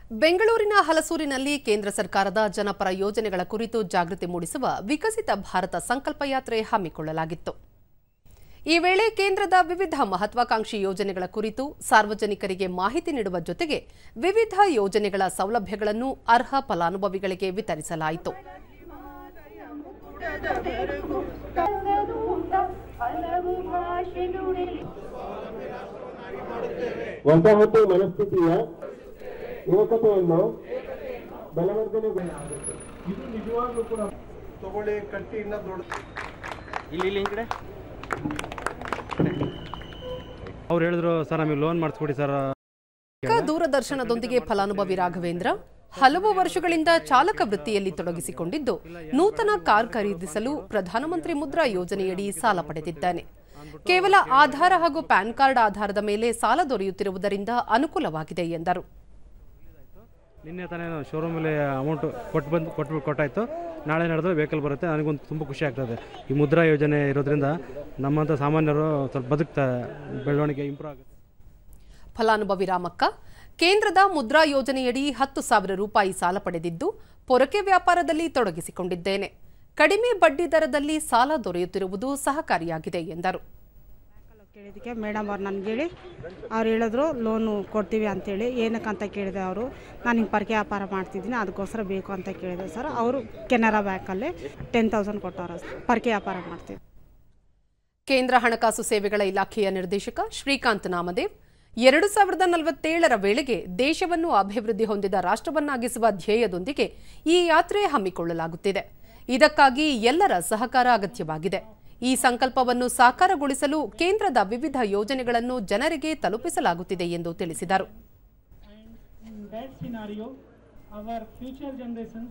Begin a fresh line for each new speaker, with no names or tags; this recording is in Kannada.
ಬೆಂಗಳೂರಿನ ಹಲಸೂರಿನಲ್ಲಿ ಕೇಂದ್ರ ಸರ್ಕಾರದ ಜನಪರ ಯೋಜನೆಗಳ ಕುರಿತು ಜಾಗೃತಿ ಮೂಡಿಸುವ ವಿಕಸಿತ ಭಾರತ ಸಂಕಲ್ಪ ಯಾತ್ರೆ ಹಮ್ಮಿಕೊಳ್ಳಲಾಗಿತ್ತು. ಈ ವೇಳೆ ಕೇಂದ್ರದ ವಿವಿಧ ಮಹತ್ವಾಕಾಂಕ್ಷಿ ಯೋಜನೆಗಳ ಕುರಿತು ಸಾರ್ವಜನಿಕರಿಗೆ ಮಾಹಿತಿ ನೀಡುವ ಜೊತೆಗೆ ವಿವಿಧ ಯೋಜನೆಗಳ ಸೌಲಭ್ಯಗಳನ್ನು ಅರ್ಹ ಫಲಾನುಭವಿಗಳಿಗೆ ವಿತರಿಸಲಾಯಿತು.
ವಸಾಹತು ಮನಸ್ಥಿತಿಯ ಏಕತೆಯನ್ನು ಬಲವರ್ಧನೆಗೊಳಿಸಬೇಕು. ಇದು ನಿಜವಾಗ್ಲೂ ಕೂಡ ತಗೊಳ್ಳಿ ಕಟ್ಟಿ ಇನ್ನ ದೊಡ್ಡ
ಇಲ್ಲಿ ಕಡೆ ಅವ್ರು ಹೇಳಿದ್ರು ಸರ್ ನಮಗೆ ಲೋನ್ ಮಾಡಿಸ್ಕೊಡಿ ಸರ್.
ದೂರದರ್ಶನದೊಂದಿಗೆ ಫಲಾನುಭವಿ ರಾಘವೇಂದ್ರ ಹಲವು ವರ್ಷಗಳಿಂದ ಚಾಲಕ ವೃತ್ತಿಯಲ್ಲಿ ತೊಡಗಿಸಿಕೊಂಡಿದ್ದು ನೂತನ ಕಾರ್ ಖರೀದಿಸಲು ಪ್ರಧಾನಮಂತ್ರಿ ಮುದ್ರಾ ಯೋಜನೆಯಡಿ ಸಾಲ ಪಡೆದಿದ್ದಾನೆ. ಕೇವಲ ಆಧಾರ ಹಾಗೂ ಪ್ಯಾನ್ ಕಾರ್ಡ್ ಆಧಾರದ ಮೇಲೆ ಸಾಲ ದೊರೆಯುತ್ತಿರುವುದರಿಂದ ಅನುಕೂಲವಾಗಿದೆ ಎಂದರು.
ನಿನ್ನೆ ತಾನೇ ಶೋರೂಮಲ್ಲಿ ಅಮೌಂಟ್ ಕೊಟ್ಟಾಯ್ತು. ನಾಳೆ ನಡೆದ್ರೆ ವೆಹಿಕಲ್ ಬರುತ್ತೆ. ನನಗೊಂದು ತುಂಬ ಖುಷಿ ಆಗ್ತದೆ. ಈ ಮುದ್ರಾ ಯೋಜನೆ ಇರೋದ್ರಿಂದ ನಮ್ಮಂಥ ಸಾಮಾನ್ಯರು ಸ್ವಲ್ಪ ಬದುಕ್ತಾರೆ, ಬೆಳವಣಿಗೆ ಇಂಪ್ರೂವ್ ಆಗುತ್ತೆ.
ಫಲಾನುಭವಿ ರಾಮಕ್ಕ ಕೇಂದ್ರದ ಮುದ್ರಾ ಯೋಜನೆಯಡಿ 10,000 ರೂಪಾಯಿ ಸಾಲ ಪಡೆದಿದ್ದು ಪೊರಕೆ ವ್ಯಾಪಾರದಲ್ಲಿ ತೊಡಗಿಸಿಕೊಂಡಿದ್ದೇನೆ. ಕಡಿಮೆ ಬಡ್ಡಿ ದರದಲ್ಲಿ ಸಾಲ ದೊರೆಯುತ್ತಿರುವುದು ಸಹಕಾರಿಯಾಗಿದೆ ಎಂದರು.
ಕೇಳಿದಕ್ಕೆ ಮೇಡಮ್ ಅವ್ರು ನನಗೆ ಹೇಳಿ ಅವ್ರು ಹೇಳಿದ್ರು ಲೋನು ಕೊಡ್ತೀವಿ ಅಂತೇಳಿ. ಏನಕ್ಕಂತ ಕೇಳಿದೆ ಅವರು, ನಾನು ಹಿಂಗೆ ಪರಕೆ ವ್ಯಾಪಾರ ಮಾಡ್ತಿದ್ದೀನಿ ಅದಕ್ಕೋಸ್ಕರ ಬೇಕು ಅಂತ ಕೇಳಿದೆ ಸರ್. ಅವರು ಕೆನರಾ ಬ್ಯಾಂಕಲ್ಲಿ 10,000 ಕೊಟ್ಟವರು ಪರಕೆ ವ್ಯಾಪಾರ ಮಾಡ್ತೀವಿ.
ಕೇಂದ್ರ ಹಣಕಾಸು ಸೇವೆಗಳ ಇಲಾಖೆಯ ನಿರ್ದೇಶಕ ಶ್ರೀಕಾಂತ್ ನಾಮದೇವ್ 2047ರ ವೇಳೆಗೆ ದೇಶವನ್ನು ಅಭಿವೃದ್ಧಿ ಹೊಂದಿದ ರಾಷ್ಟ್ರವನ್ನಾಗಿಸುವ ಧ್ಯೇಯದೊಂದಿಗೆ ಈ ಯಾತ್ರೆ ಹಮ್ಮಿಕೊಳ್ಳಲಾಗುತ್ತಿದೆ. ಇದಕ್ಕಾಗಿ ಎಲ್ಲರ ಸಹಕಾರ ಅಗತ್ಯವಾಗಿದೆ. ಈ ಸಂಕಲ್ಪವನ್ನು ಸಾಕಾರಗೊಳಿಸಲು ಕೇಂದ್ರದ ವಿವಿಧ ಯೋಜನೆಗಳನ್ನು ಜನರಿಗೆ ತಲುಪಿಸಲಾಗುತ್ತಿದೆ ಎಂದು ತಿಳಿಸಿದರು.